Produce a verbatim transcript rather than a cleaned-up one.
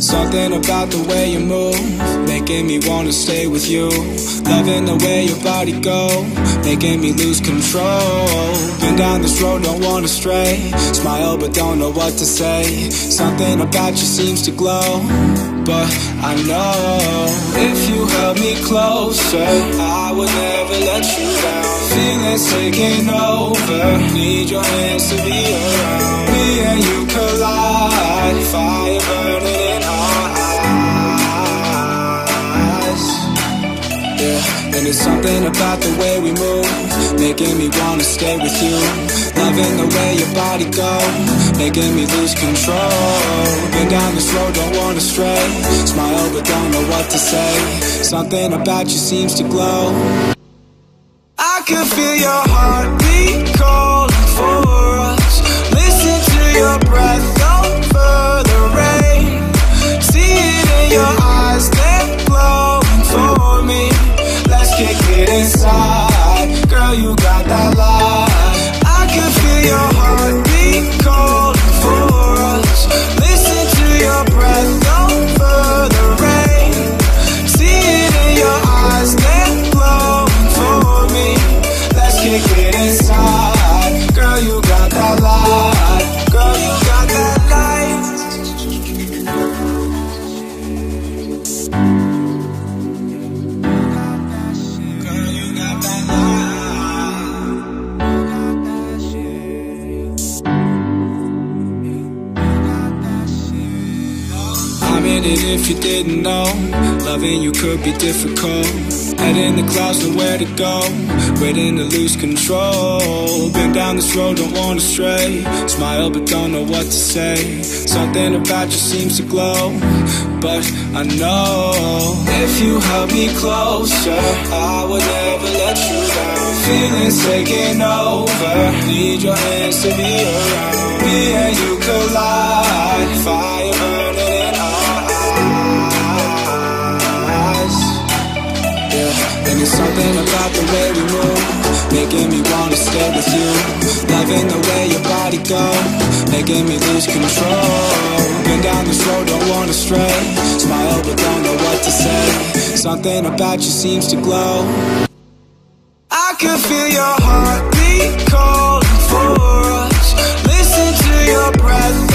Something about the way you move, making me wanna stay with you. Loving the way your body go, making me lose control. Been down this road, don't wanna stray. Smile but don't know what to say. Something about you seems to glow, but I know if you held me closer, I would never let you down. Feelings taking over, need your hands to be around. Me and you collide, fire burning in our eyes. Yeah, and it's something about the way we move, making me wanna stay with you. Loving the way your body go, making me lose control. Been down this road, don't wanna stray. Smile but don't know what to say. Something about you seems to glow. I can feel your heartbeat calling for us. Listen to your breath over the rain. See it in your eyes, they're glowing for me. Let's kick it inside, girl, you got that light. I can feel your heartbeat calling for us. Listen to your breath over the rain. See it in your eyes, they're glowing for me. Let's kick it inside, girl, you got that light. Girl, you got that light. Girl, you got that I'm in it if you didn't know. Loving you could be difficult. Head in the clouds, nowhere to go. Waiting to lose control. Been down this road, don't wanna stray. Smile but don't know what to say. Something about you seems to glow, but I know if you held me closer, I would never let you down. Feelings taking over, need your hands to be around. Me and you collide, fire burning in our eyes. Yeah, and it's something about the way we move, making me wanna stay with you. Loving the way your body go, making me lose control. Been down this road, don't wanna stray. Smile but don't know what to say. Something about you seems to glow. I can feel your heartbeat calling for us. Listen to your breath